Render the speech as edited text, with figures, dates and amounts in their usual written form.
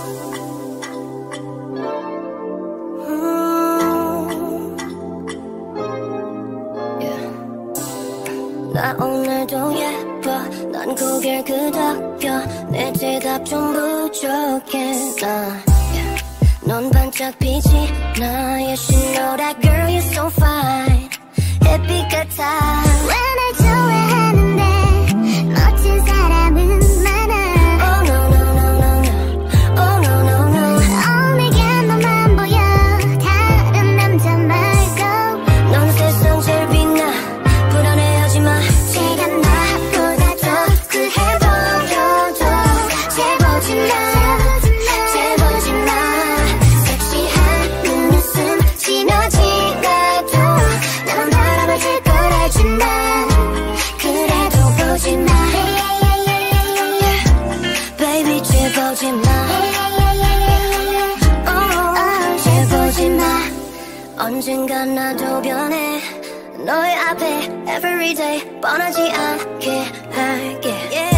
나 오늘도 예뻐 난 고개를 끄덕여 내 대답 좀 부족해 넌 반짝 빛이 나 Yes you know that girl you're so fine 햇빛 같아 왜 날 좋아하는데 멋진 사람은 많아 Oh no no no no no Oh no no no 내게 너만 보여 다른 남자 말고 넌 세상 제일 빛나 불안해하지 마 제가 나보다 더 구해보여도 재보지 마 재보지 마 섹시한 눈웃음 지나지나도 나만 바라봐줄 걸 알지만 그래도 보지 마 Baby 재보지 마 재보지 마 언젠가 나도 변해 너의 앞에 everyday 뻔하지 않게 할게